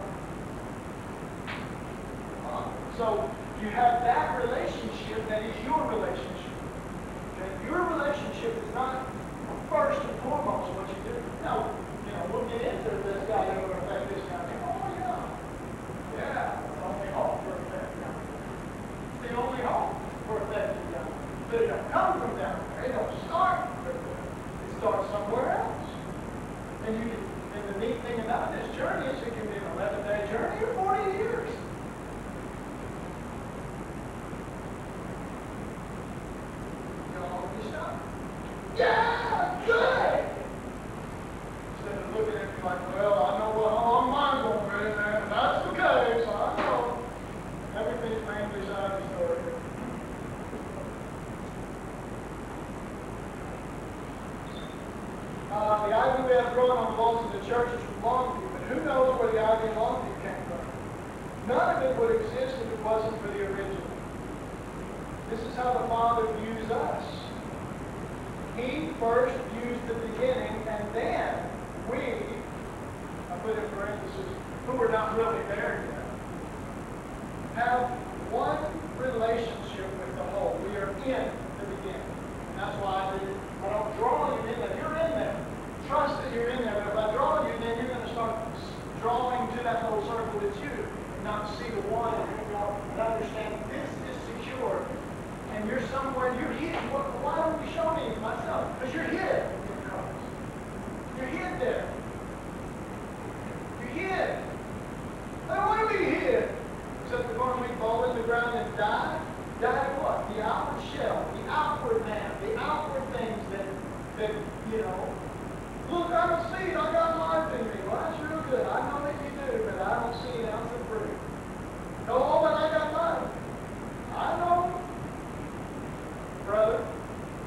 So you have that relationship that is your relationship. Okay? Your relationship is not first and foremost what you do. Now, we'll get into this guy that will affect this guy. Oh, yeah. Yeah, it's the only hope for affecting God. It's the only hope for affecting God. But it don't come from down there. It don't start from there. It starts somewhere else. And the neat thing about this journey is it can be an 11-day journey or 40 years. You know, all this stuff. Yeah, good! Instead of looking at me like, well, I know how long mine's going to be, man, and that's okay, so I know. Everything's mainly side of the story. The ivy we have growing on the walls of the church is from Longview, but who knows where where the ideology came from. None of it would exist if it wasn't for the original. This is how the Father views us. He first views the beginning, and then we, I put in parentheses, who are not really there yet, have one relationship with the whole. We are in the beginning. And that's why I don't draw you in there. You're in there. Trust that you're in there. But if I draw you, then you're going to start drawing to that little circle that's you, and not see the one and hang out and understand this is secure. And you're somewhere, you're hid. Why don't you show me myself? Because you're hid in Christ. You're hid there. You're hid. I don't want to be hid. Except we're going to be fall in the ground and die. Die of what? The outward shell, the outward man, the outward things that you know. Look, I'm a seed. I got life in me. Well, that's real good. I know that you do, but I don't see an ounce of fruit. No, but I got life. I know, brother.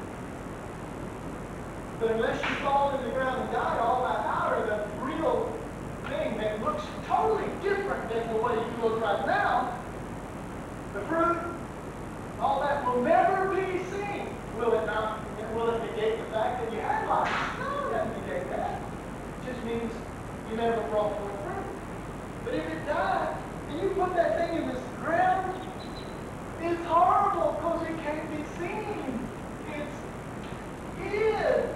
But unless you fall in the ground and die, all that outer, the real thing that looks totally different than the way you look right now, the fruit, all that will never be seen. Will it not? Will it negate the fact that you had life? No, it doesn't negate that. It just means you never brought forth fruit. But if it died, and you put that thing in this ground, it's horrible because it can't be seen. It's hid.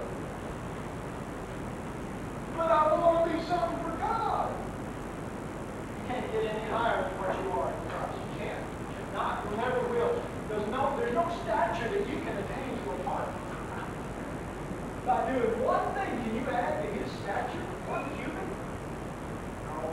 But I want to be something for God. You can't get any higher than what you are in Christ. You can't. You cannot. You never will. There's no stature that you can attain to apart from Christ. By doing one thing, can you add to his stature? One human? No.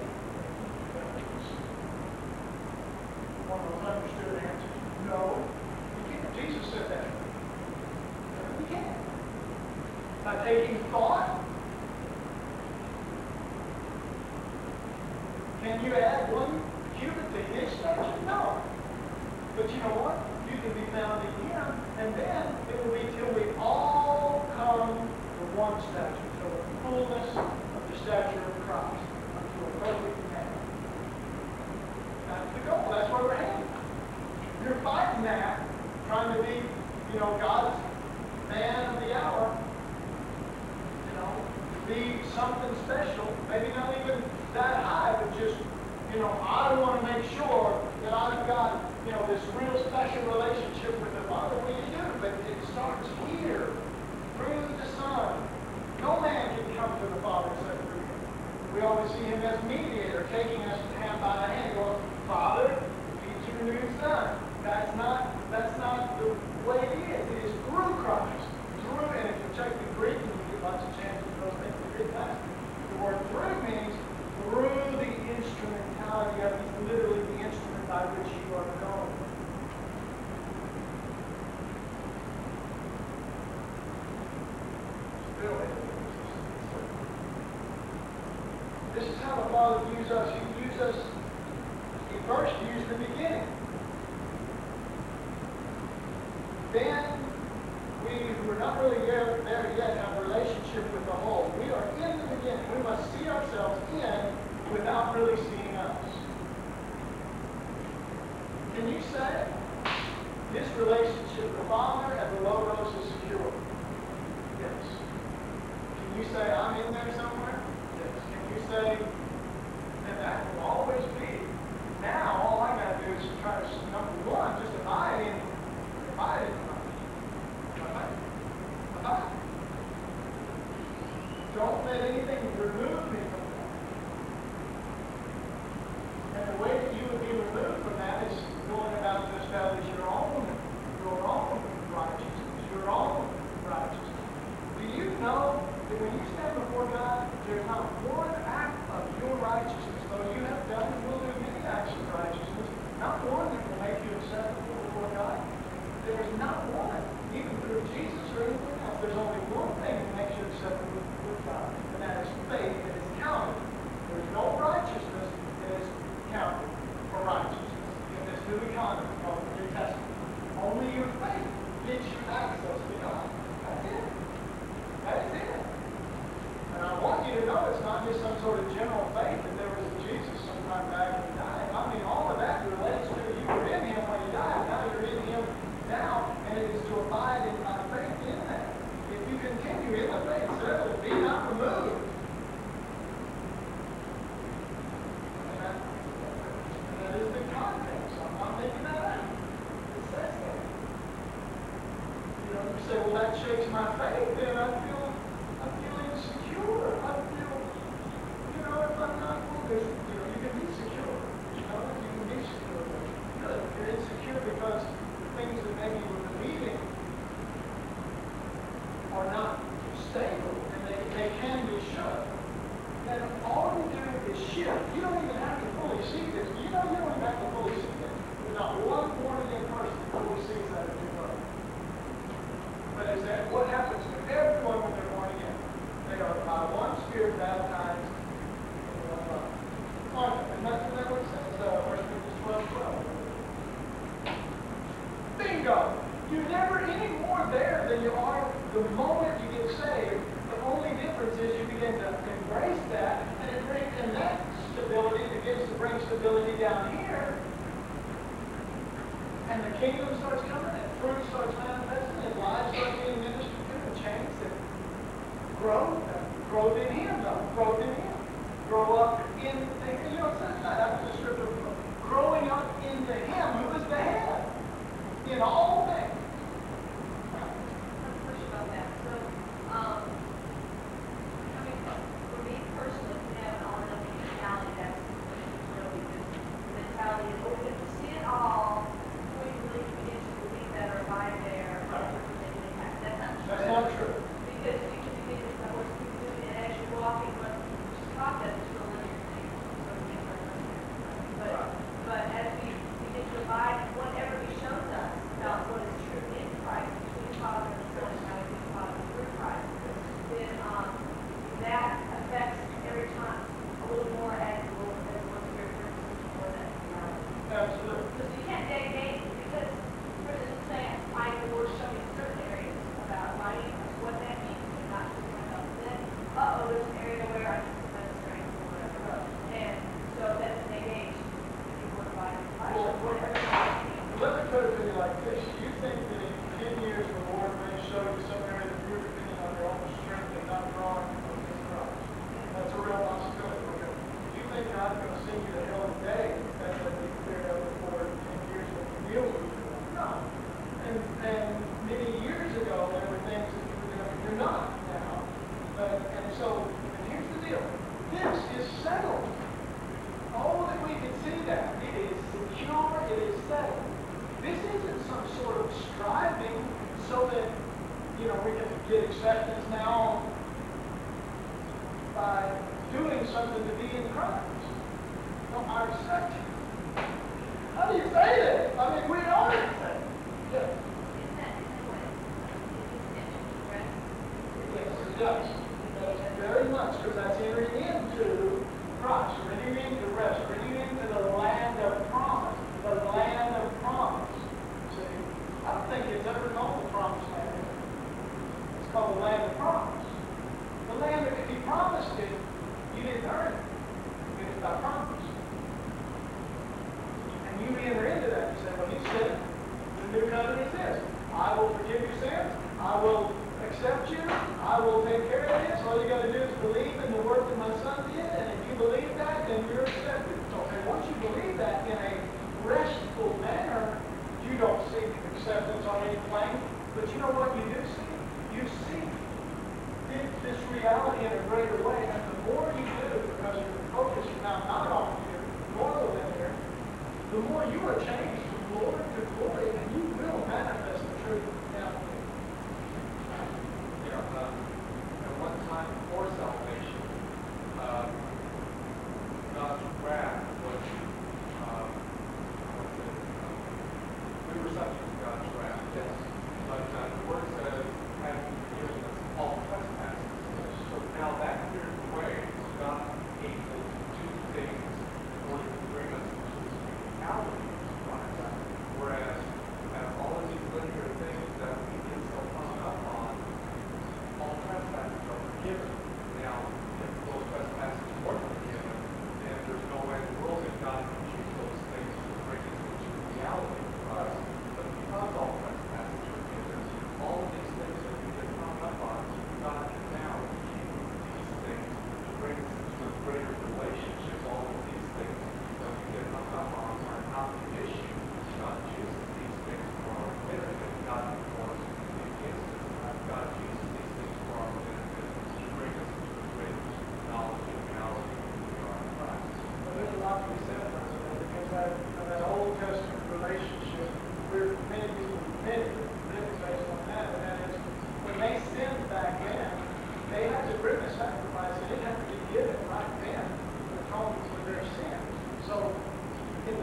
One of those understood answers. No. You can't. Jesus said that. You can't. By taking thought, can you add one cubit to his stature? No. But you know what? You can be found in him, and then it will be till we all come to one stature, to the fullness of the stature of Christ, unto a perfect man. That's the goal. That's where we're heading. You're fighting that, trying to be, God's man of the hour. Be something special. Maybe not even that high, but just, I want to make sure that I've got, this real special relationship with the Father. Well, you do, but it starts here, through the Son. No man can come to the Father except through him. We always see him as mediator, taking us hand by hand, going, Father, feed your new Son. That's not the way it is. It is through Christ. Through, and if you check the Greek, and you get lots of chances of those things to read that. The word through means through the instrumentality of it. It's literally the instrument by which you are known. This is how the Father views us. He first views the beginning. Then we who are not really there yet have a relationship with the whole. We are in the beginning. We must see ourselves in without really seeing us. Can you say this relationship, the Father and the Logos, is secure? Yes. Can you say I'm in there somewhere? Yes. Can you say, and that will always be. Now all I got to do is try to, number one, just abide in Christ. Don't let anything remove me from that. And the way that you would be removed from that is going about to establish your own righteousness, your own righteousness. Do you know that when you stand before God, there's not one act of shift. You don't even have to fully see this. You know you don't even have to fully see this. There's not one born-again person who fully sees that as new birth. But is that what happens to everyone when they're born again? They are by one Spirit baptized in one body. And that's what it says, 1 Corinthians 12:12. Bingo! You're never any more there than you are the moment you get saved. The only difference is you begin to embrace that, and it brings in that stability begins to bring stability down here. And the kingdom starts coming, and fruit starts manifesting, and lives start being ministered to, and change that growth in Him, though. Growth in Him. Grow up in the, you know, it says that after the scripture, growing up into Him who is the head in all things. Let's push about that. So, I mean, for me personally, we have an all-knowing mentality. That's really good mentality. Is open to see it all. We really begin to believe that or abide there. That's not true. That's not true. Because you can begin to say, what's you doing, and as you're walking, but just talk that it's still in your thing. So we can't learn that. But as we begin to abide, whatever He shows us about what is true in Christ, between Father and Son, and how we be Father through Christ, then that affects every time a little more as the Lord Spirit brings us more that reality. Absolutely. Because you can't dedicate, because, for instance, say, I the Lord show me certain areas about writing, what that means, and not just myself. Then, there's an area where I need some better strength or whatever. And so that's an engage. You want to buy whatever. Let me put it to you like this. You think that in 10 years the Lord may show you some area that you're depending on your own strength and not drawing from His Christ? That's a real possibility. You think God's going to send you to hell today, that's going to be cleared up before 10 years when you deal with it? No. And many years ago, there were things that you were doing. You're not now. And here's the deal. This is settled. Oh, that we can see that. It is secure. It is settled. This isn't some sort of striving so that, we can get acceptance now by doing something to be in Christ. No, I accept you. How do you say that? I mean, we are accepted. Yes. Isn't that in a way? Yes, it does. It does very much, because that's entering into Christ. We're entering into rest. We're entering into the land of promise. The land of promise. See, I don't think it's ever called the promised land. It's called the land of promise. The land that if He promised it, you didn't earn it. It was by promise. And you enter into that. You say, well, He said, the new covenant is this. I will forgive your sins. I will accept you. I will take care of this. All you got to do is believe in the work that my Son did. And if you believe that, then you're accepted. Okay, once you believe that in a restful manner, you don't seek acceptance on any plane. But you know what you do see? You see this reality in a greater way. And the more you do, because your focus is now not on you, nor the linear, the more you are changed from glory to glory, and you will manifest the truth down here. At one time before salvation, God's wrath was, we were subject to God's wrath, yes. But the Word says, having forgiven us all trespasses. So now that clears the way, so God is able to do things in order to bring us to His reality of Christ. Whereas all of these linear things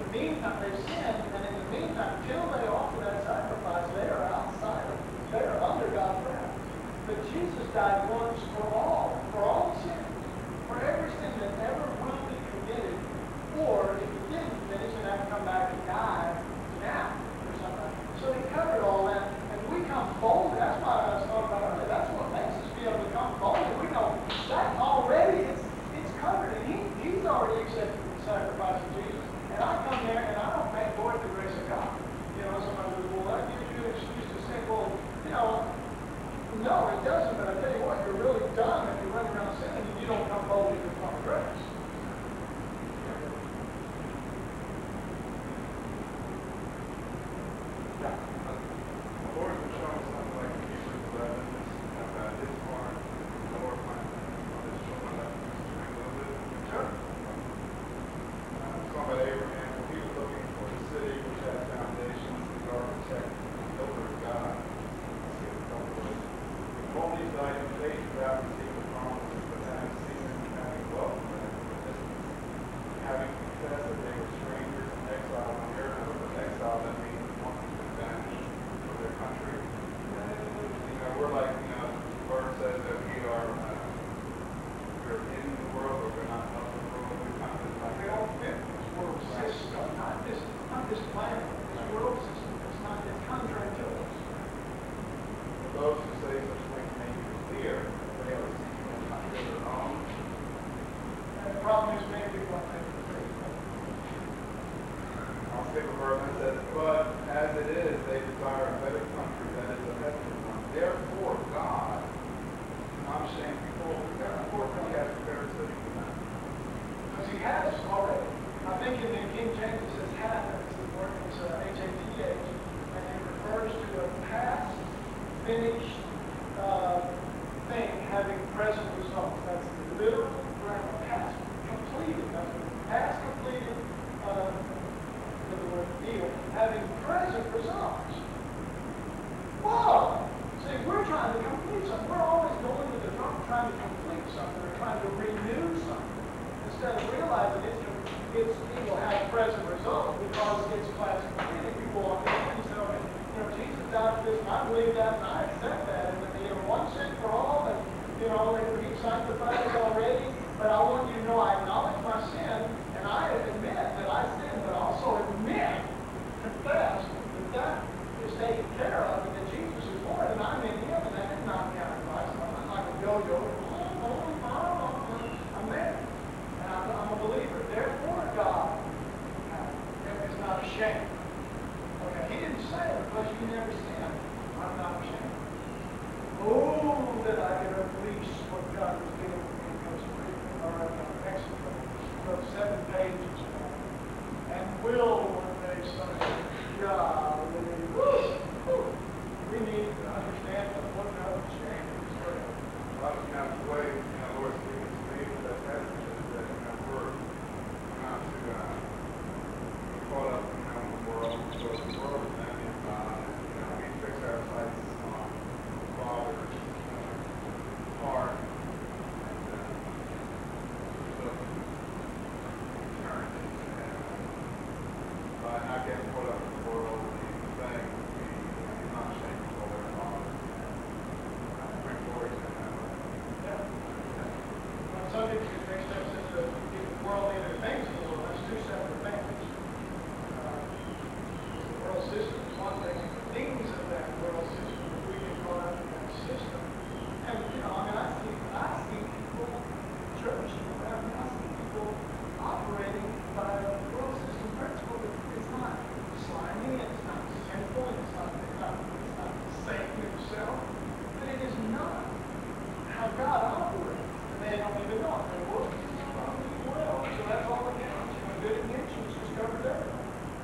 the meantime, they sinned, and in the meantime, till they offer that sacrifice, they are outside of, they are under God's wrath. But Jesus died once for all sins, for every sin that ever will be committed, or if he didn't finish and have to come back and die now or something. So he covered all that, and we come boldly. That's why I was talking about earlier. That's what makes us be able to come boldly. We know that already it's covered, and he's already accepted the sacrifice of Jesus. And I come there and I don't thank Lord the grace of God. You know, somebody says, well, that gives you an excuse to say, well, you know, no, it doesn't, but I tell you what, you're really dumb if you run around sinning and you don't come boldly to the throne of grace. The Lord's been showing something like in Hebrews 11, about his part, the Lord might just show my left string a little bit. Sure. It's talking about Abraham. When he was looking for the city which had foundations, the architect, the builder of God. Let's see what the couple was. All these died in faith without receiving the promises, but having seen them and having welcomed them from a distance, having confessed that they were strangers and exiles on the earth. But exile, that means one who's been banished from their country. You know, we're like, you know, the word says that we're in the world, but we're not of the world. We're kind of like, We all fit this world system, not this planet, this world system. It's contrary to us. for those who say such things may be clear, they are seeking a country of their own. And the problem is many people don't think it's true. I'll skip a verse that says, but as it is, they desire a better country, that is a heavenly one. Therefore, God, I'm ashamed before he has prepared a city for them. Because he has already. I think in the King James it says have. It's the word, it's H-A-T-H. And it refers to a past, finished thing having present results. That's the literal grammar. Past completed. That's what past completed, the word deal, having present results. Whoa! See, we're trying to complete something. We're always going to the drum trying to complete something or trying to renew something. Instead of realizing it will have present results because it's past completed. You walk in and say, okay, you know, Jesus died for this, and I believe that, and I accept that. And you know, once and for all, and you know, he sanctified us already. But I want you to know I acknowledge my sin, and I admit that I sinned, but also admit, confess that is taken care of, and that Jesus is Lord, and I'm in Him, and that is not counterfeit. I'm not like a yo-yo. I'm there, and I'm a believer. Therefore, God is not ashamed. Okay, He didn't say it because you never sinned. I'm not ashamed. Oh, that I could unleash what God was doing in Costa Rica or Mexico. Wrote 7 pages more. And will one day someday. God, we need to understand what God is saying in His Word. A lot of times the way, you know, Lord speaking to me with that passage is that, you know, we're not to be caught up, you know, in the world, because the world is not in God, and, you know, we fix our sights on the Father's heart, and look eternity, and by not getting caught up in the world and the things, we're not ashamed to call their Father, and bring glory to Him. Yeah. Well, some people get mixed up since the world and the things of the world. That's 2 separate things. The world system is one thing, and the things of that world system, we get caught up in that system. And, you know, I mean, I see people, church, I see people operating by a world system principle that it's not slimy, it's not sinful, it's not Satan himself, but it is not how God operates. And they don't even know it. They're working well. So that's all that counts. You know, good intentions just covers everything.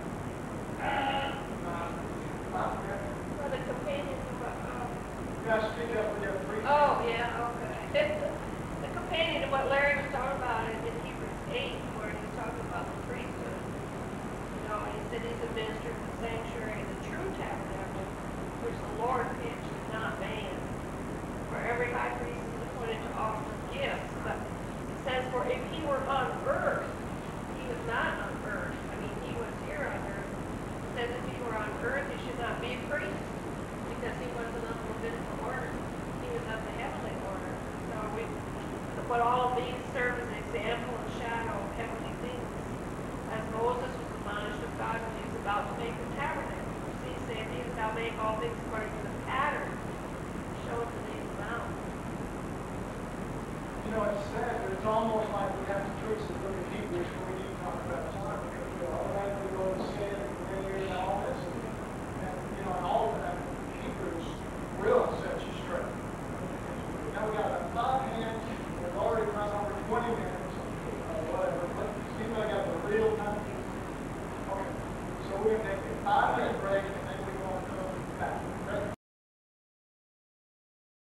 For the companion, You guys speak up when you're free. oh, yeah, okay. The companion to what Larry was talking about in Hebrews 8, where he was talking about the priesthood. You know, he said he's a minister of the sanctuary and the true tabernacle, which the Lord pitched and not man. For every high priest is appointed to offer gifts. But it says, for if he were on earth, he was not on earth. I mean, he was shall make all things according to the pattern shown in these mountains. You know, it's sad, but it's almost like we have to twist the book of Hebrews when we need to talk about time, because we automatically go to sin and linear and all this, and you know, and all of that, Hebrews will set you straight. Now we got about 5 hands, we've already run over 20 minutes, whatever, but anybody got the real time? Okay, so we're going to take 5 minutes.